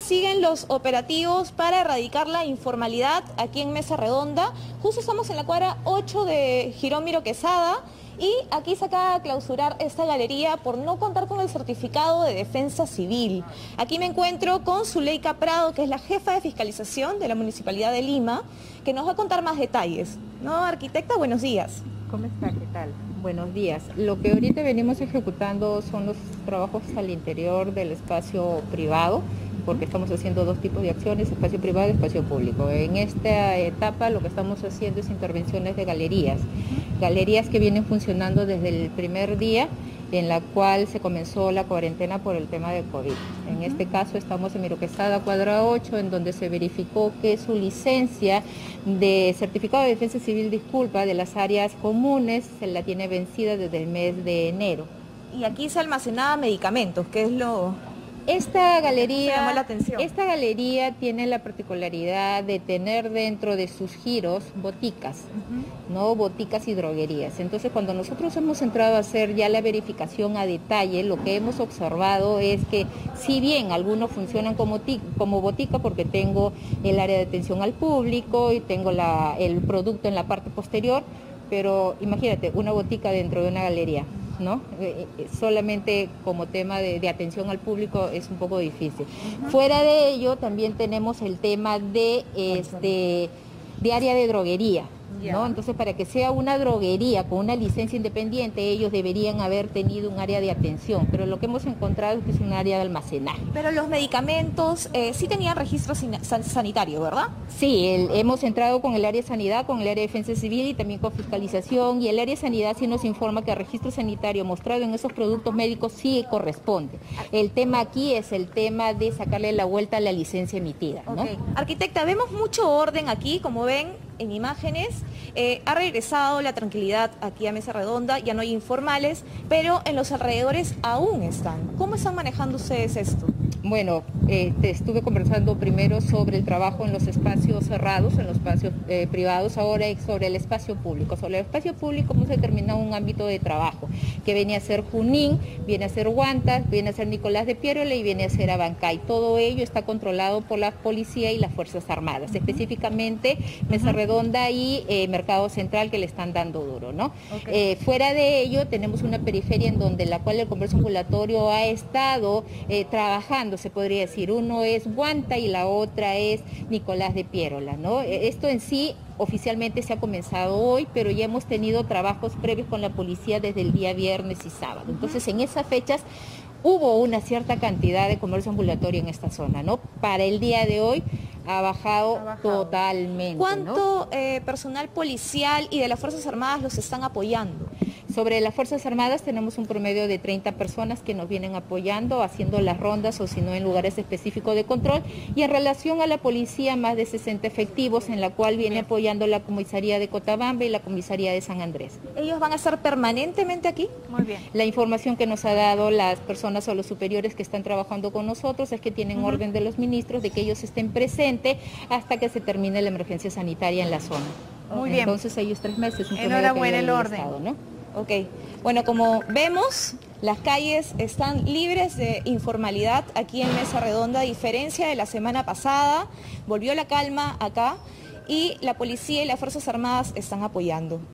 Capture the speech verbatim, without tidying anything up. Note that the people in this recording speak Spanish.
Siguen los operativos para erradicar la informalidad aquí en Mesa Redonda. Justo estamos en la cuadra ocho de Girón Miro Quesada y aquí se acaba de clausurar esta galería por no contar con el certificado de defensa civil. Aquí me encuentro con Zuleika Prado, que es la jefa de fiscalización de la Municipalidad de Lima, que nos va a contar más detalles. ¿No, arquitecta? Buenos días. ¿Cómo está? ¿Qué tal? Buenos días. Lo que ahorita venimos ejecutando son los trabajos al interior del espacio privado, porque estamos haciendo dos tipos de acciones, espacio privado y espacio público. En esta etapa lo que estamos haciendo es intervenciones de galerías, galerías que vienen funcionando desde el primer día en la cual se comenzó la cuarentena por el tema del COVID. En este caso estamos en Miro Quesada, cuadra ocho, en donde se verificó que su licencia de certificado de defensa civil, disculpa, de las áreas comunes, se la tiene vencida desde el mes de enero. Y aquí se almacenaba medicamentos, que es lo... Esta galería, llamó la atención. esta galería tiene la particularidad de tener dentro de sus giros boticas, uh-huh. no boticas y droguerías. Entonces, cuando nosotros hemos entrado a hacer ya la verificación a detalle, lo que hemos observado es que si bien algunos funcionan como, como botica, porque tengo el área de atención al público y tengo la, el producto en la parte posterior, pero imagínate, una botica dentro de una galería, ¿no? Eh, eh, solamente como tema de, de atención al público es un poco difícil. Uh-huh. Fuera de ello también tenemos el tema de este de área de droguería, yeah. ¿no? Entonces, para que sea una droguería con una licencia independiente, ellos deberían haber tenido un área de atención, pero lo que hemos encontrado es que es un área de almacenaje. Pero los medicamentos eh, sí tenían registro sanitario, ¿verdad? Sí, el, hemos entrado con el área de sanidad, con el área de defensa civil y también con fiscalización, y el área de sanidad sí nos informa que el registro sanitario mostrado en esos productos médicos sí corresponde. El tema aquí es el tema de sacarle la vuelta a la licencia emitida, ¿no? Okay. Arquitecta, vemos mucho orden aquí, como ven en imágenes. Eh, ha regresado la tranquilidad aquí a Mesa Redonda, ya no hay informales, pero en los alrededores aún están. ¿Cómo están manejando ustedes esto? Bueno, eh, te estuve conversando primero sobre el trabajo en los espacios cerrados, en los espacios eh, privados, ahora sobre el espacio público. Sobre el espacio público hemos determinado un ámbito de trabajo que viene a ser Junín, viene a ser Huantas, viene a ser Nicolás de Piérola y viene a ser Abancay. Todo ello está controlado por la policía y las Fuerzas Armadas, uh-huh. específicamente Mesa uh-huh. Redonda y eh, Mercado Central, que le están dando duro, ¿no? Okay. Eh, fuera de ello tenemos una periferia en donde la cual el comercio ambulatorio ha estado eh, trabajando, se podría decir. Uno es Huanta y la otra es Nicolás de Piérola, ¿no? Esto en sí oficialmente se ha comenzado hoy, pero ya hemos tenido trabajos previos con la policía desde el día viernes y sábado. Entonces, en esas fechas hubo una cierta cantidad de comercio ambulatorio en esta zona, ¿no? Para el día de hoy ha bajado, ha bajado. totalmente. ¿Cuánto ¿no? eh, personal policial y de las Fuerzas Armadas los están apoyando? Sobre las Fuerzas Armadas tenemos un promedio de treinta personas que nos vienen apoyando, haciendo las rondas o si no en lugares específicos de control. Y en relación a la policía, más de sesenta efectivos, en la cual viene Bien. apoyando la comisaría de Cochabamba y la comisaría de San Andrés. ¿Ellos van a estar permanentemente aquí? Muy bien. La información que nos ha dado las personas o los superiores que están trabajando con nosotros es que tienen uh-huh. orden de los ministros de que ellos estén presentes hasta que se termine la emergencia sanitaria en la zona. Muy bien. Entonces ellos tres meses. Enhorabuena el orden. Estado, ¿no? Ok, bueno, como vemos, las calles están libres de informalidad aquí en Mesa Redonda, a diferencia de la semana pasada. Volvió la calma acá y la policía y las Fuerzas Armadas están apoyando.